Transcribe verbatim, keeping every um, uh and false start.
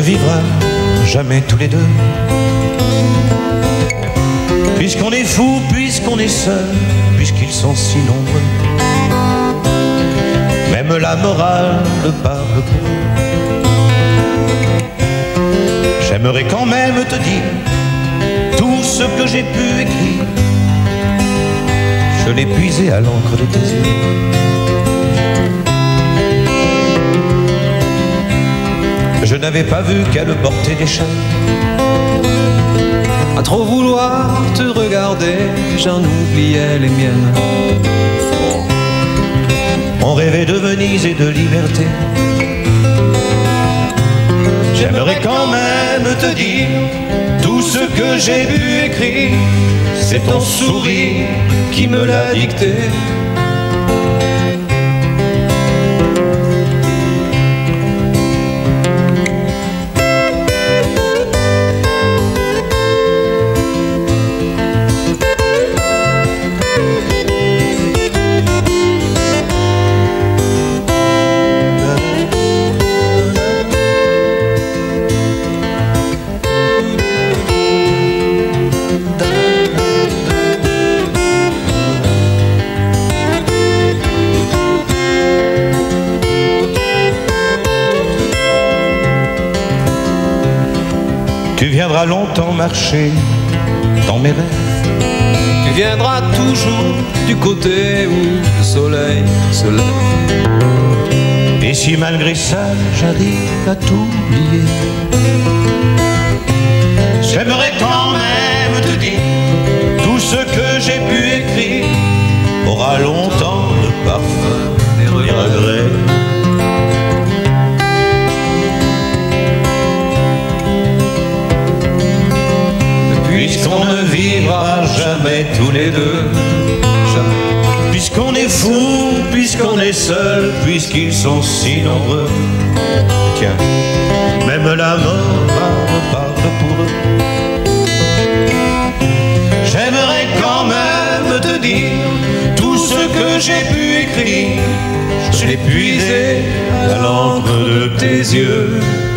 vivra jamais tous les deux. Puisqu'on est fou, puisqu'on est seul, puisqu'ils sont si nombreux. Même la morale parle pour eux. J'aimerais quand même te dire tout ce que j'ai pu écrire. Je l'ai puisé à l'encre de tes yeux. Je n'avais pas vu qu'elle portait des chaînes. À trop vouloir te regarder, j'en oubliais les miennes. On rêvait de Venise et de liberté. J'aimerais quand même te dire tout ce que j'ai pu écrire. C'est ton sourire qui me l'a dicté. Tu viendras longtemps marcher dans mes rêves. Tu viendras toujours du côté où le soleil se lève. Et si malgré ça j'arrive à t'oublier, j'aimerais quand même te dire tout ce que j'ai pu écrire aura longtemps le parfum des regrets. Puisqu'on ne vivra jamais tous les deux, jamais. Puisqu'on est fou, puisqu'on est seul, puisqu'ils sont si nombreux. Tiens, même la mort parle pour eux. J'aimerais quand même te dire tout ce que j'ai pu écrire. Je l'ai puisé à l'encre de tes yeux.